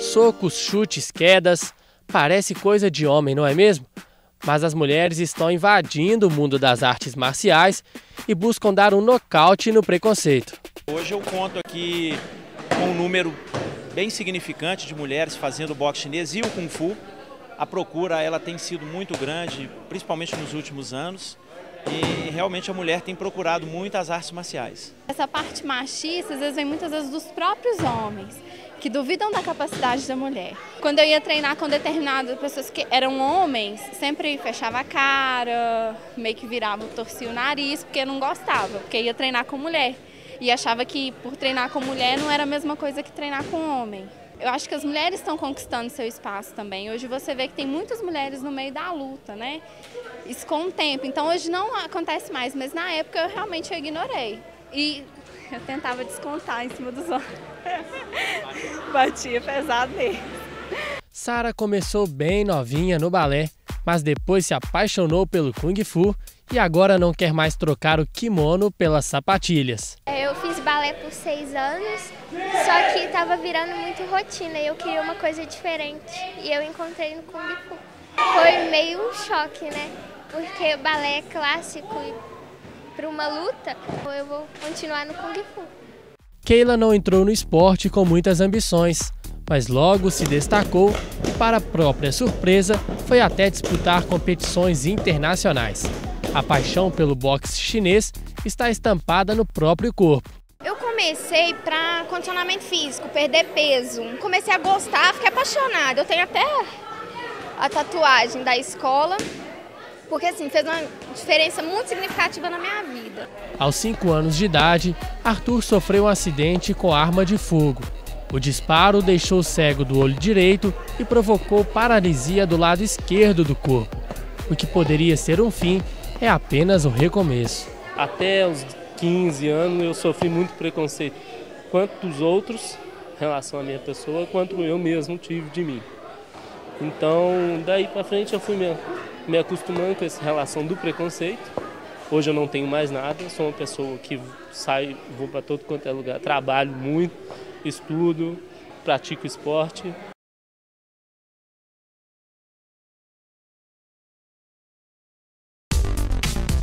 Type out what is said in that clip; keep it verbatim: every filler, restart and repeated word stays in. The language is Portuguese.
Socos, chutes, quedas, parece coisa de homem, não é mesmo? Mas as mulheres estão invadindo o mundo das artes marciais e buscam dar um nocaute no preconceito. Hoje eu conto aqui com um número bem significante de mulheres fazendo boxe chinês e o Kung Fu. A procura ela tem sido muito grande, principalmente nos últimos anos, e realmente a mulher tem procurado muito as artes marciais. Essa parte machista, às vezes, vem muitas vezes dos próprios homens, que duvidam da capacidade da mulher. Quando eu ia treinar com determinadas pessoas que eram homens, sempre fechava a cara, meio que virava, torcia o nariz, porque não gostava, porque ia treinar com mulher. E achava que por treinar com mulher não era a mesma coisa que treinar com homem. Eu acho que as mulheres estão conquistando seu espaço também. Hoje você vê que tem muitas mulheres no meio da luta, né? Isso com o tempo. Então hoje não acontece mais, mas na época eu realmente ignorei. E eu tentava descontar em cima dos homens. Batia pesado nele. Sara começou bem novinha no balé, mas depois se apaixonou pelo Kung Fu e agora não quer mais trocar o kimono pelas sapatilhas. Eu fiz balé por seis anos, só que estava virando muito rotina e eu queria uma coisa diferente. E eu encontrei no Kung Fu. Foi meio um choque, né? Porque o balé é clássico e para uma luta, eu vou continuar no Kung Fu. Keila não entrou no esporte com muitas ambições, mas logo se destacou e, para a própria surpresa, foi até disputar competições internacionais. A paixão pelo boxe chinês está estampada no próprio corpo. Eu comecei para condicionamento físico, perder peso. Comecei a gostar, fiquei apaixonada. Eu tenho até a tatuagem da escola, porque assim, fez uma diferença muito significativa na minha vida. Aos cinco anos de idade, Arthur sofreu um acidente com arma de fogo. O disparo deixou cego do olho direito e provocou paralisia do lado esquerdo do corpo. O que poderia ser um fim é apenas o recomeço. Até os quinze anos eu sofri muito preconceito, quanto dos outros em relação à minha pessoa, quanto eu mesmo tive de mim. Então, daí para frente eu fui me, me acostumando com essa relação do preconceito. Hoje eu não tenho mais nada, sou uma pessoa que saio, vou para todo quanto é lugar, trabalho muito, estudo, pratico esporte.